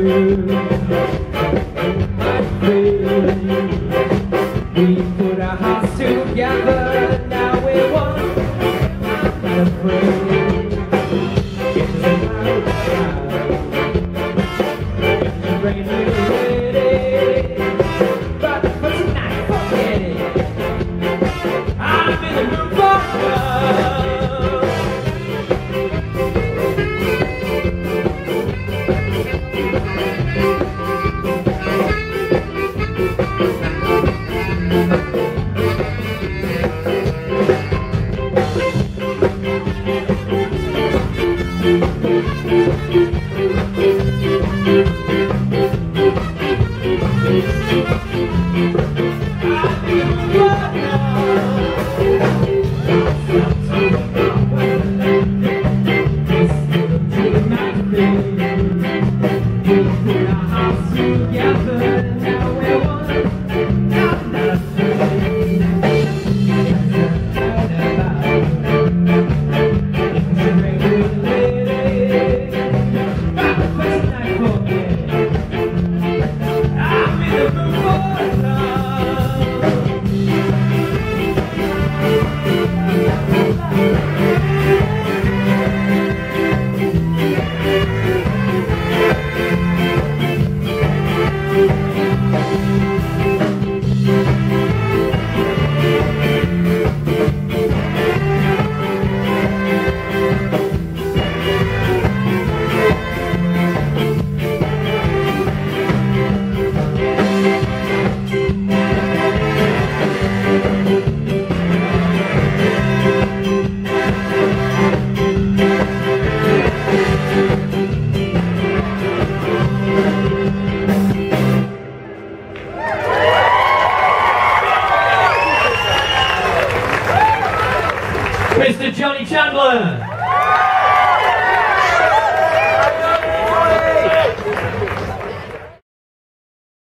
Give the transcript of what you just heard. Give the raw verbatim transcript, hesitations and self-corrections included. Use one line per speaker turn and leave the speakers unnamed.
We put our hearts together, now we're one, not afraid. It's a cloud, it's rain, we're ready. But for tonight, forget it. I'm in the mood for love. Mister Johnny Chandler.